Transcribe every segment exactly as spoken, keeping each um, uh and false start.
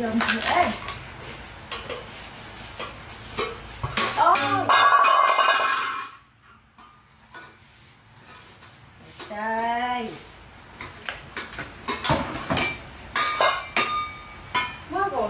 dầm nữa. Ôi đây quá rồi.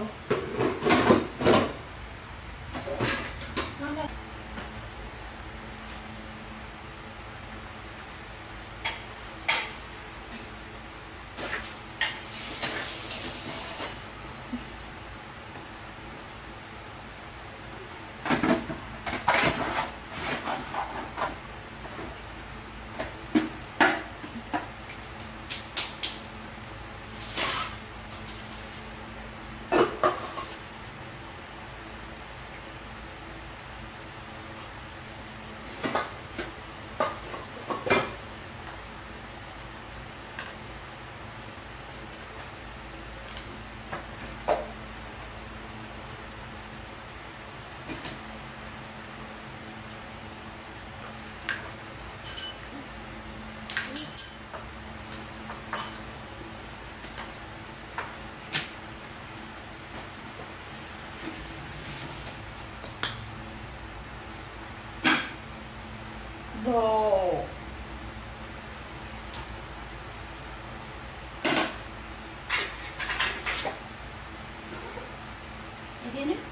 Đồ ini nih.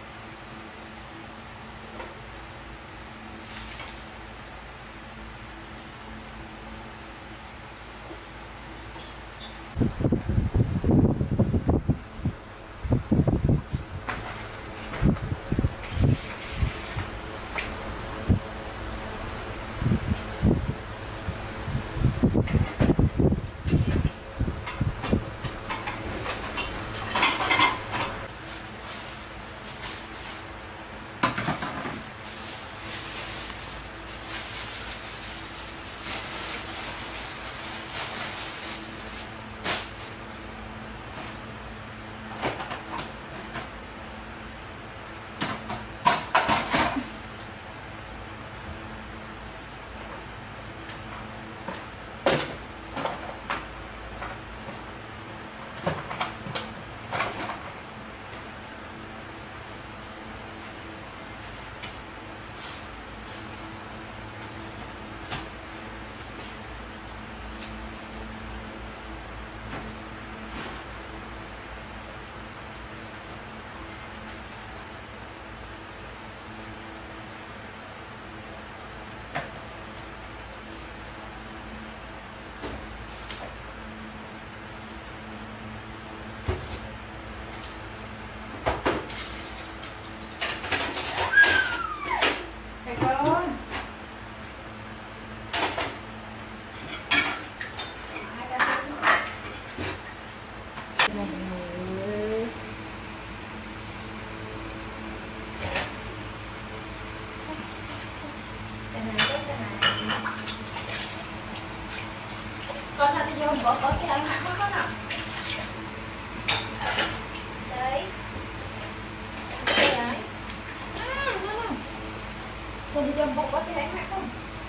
Con hả, thì vô bỏ bỏ cái áo hẳn con ạ. Đấy. Cái đấy. À, nó nào. Con thì vô bỏ bỏ cái áo hẳn không?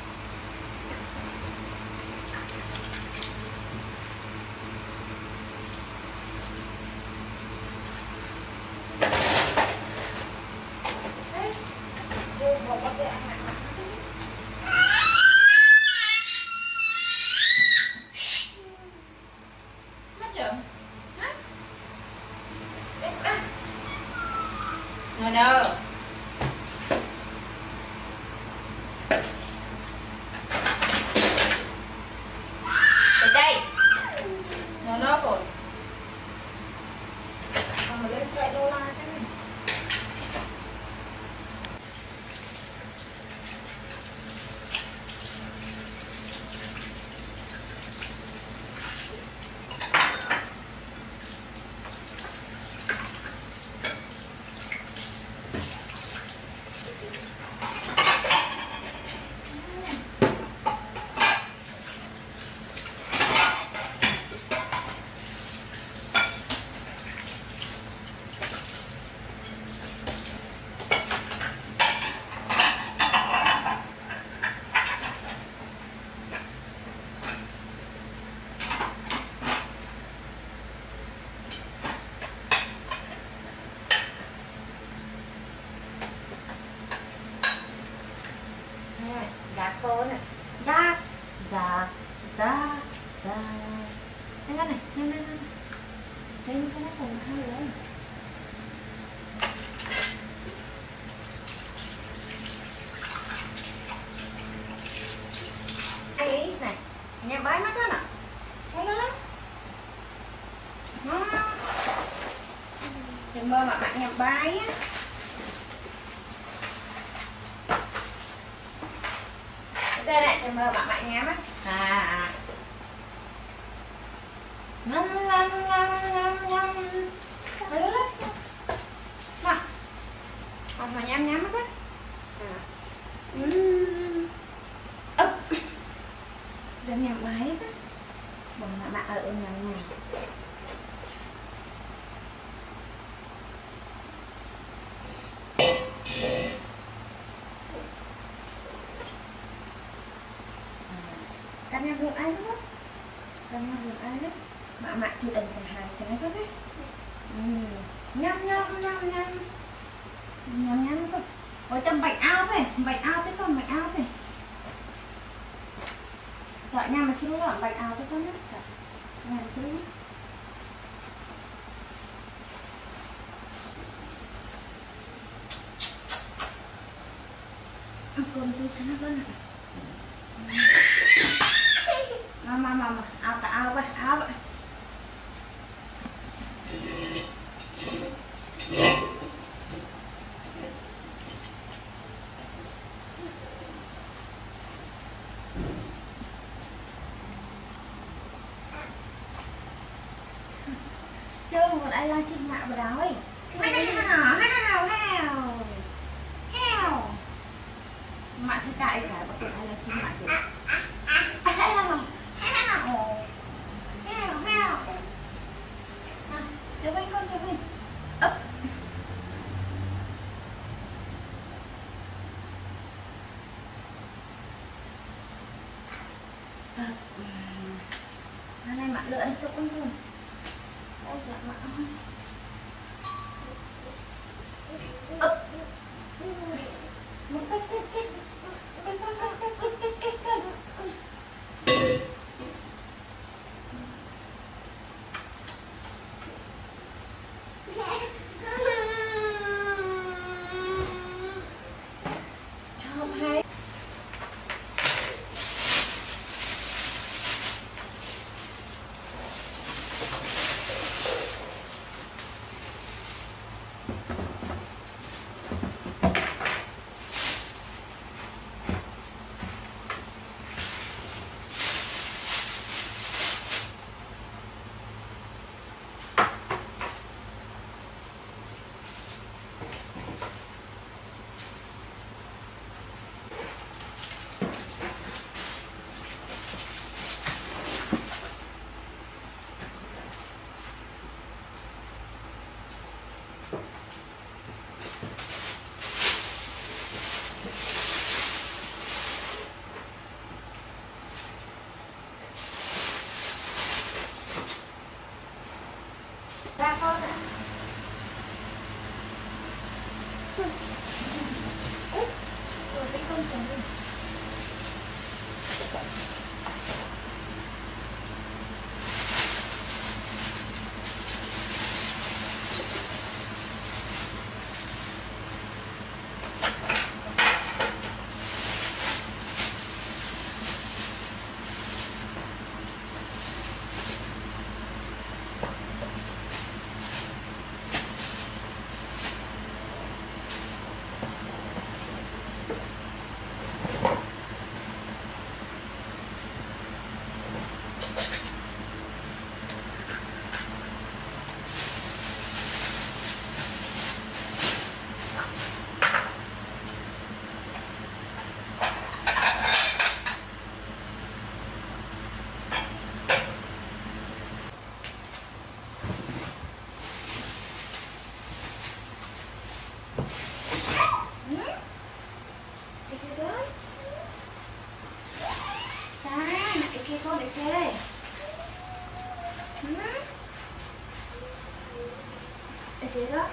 Đấy. Vô bỏ bỏ cái áo hẳn. No, no. Từ đây. No, no rồi. Còn lên lại đô la chứ. Em mơ mà bạn nhầm bái á. Đây này, em mơ bạn bạn nhắm á. À. Ngâm ngâm ngâm ngâm ngâm. Đấy đấy. Nào. Còn mà nhắm nhắm á. À. Ừm. Ấp. Rồi nhầm bái á. Bọn bạn bạn ở nhà nhà. Kan yang belum air kan? Kan yang belum air. Mak mak tu dah berhasil kan kan? Hmm. Nhâm nhâm nhâm nhâm. Nhâm nhâm con. Ôi tâm bạch ao về, bạch ao tới con bạch ao về. Đợi nhà mà xin lỗi bạch ao tới con đó. Nhà mà xin lỗi. Con tôi xin lỗi con. Mama mama, ao ta ao vậy, ao vậy. Chơi một ai la chim mạ vào đó ấy. Hào hào hào hào. Mạ thì cãi cả bọn ai la chim mạ kìa. Hào hào hào hào. Chơi với con chơi với. Ấp. Hôm nay mạ lựa đi cho con luôn. Ôi dạ mạ ơi. Ấp. Một cái cái cái cái cái cái cái cái cái cái. Ra con ạ. Úp. Rồi cái con xuống đi. Con để kê. Để kê đó.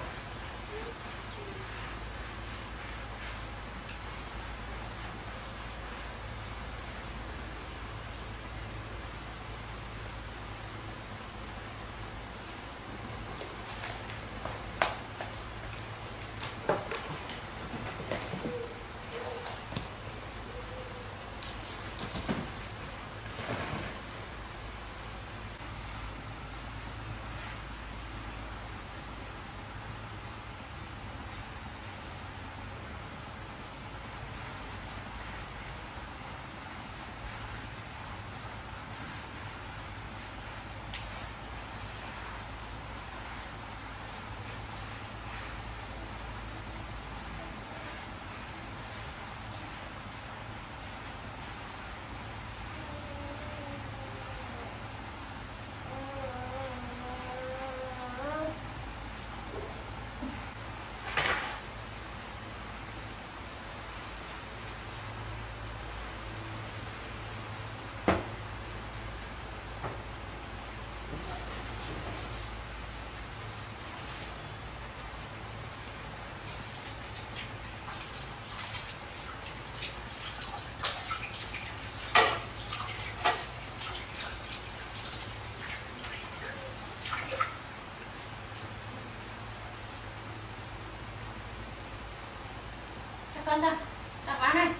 con thôi. Đọc án này.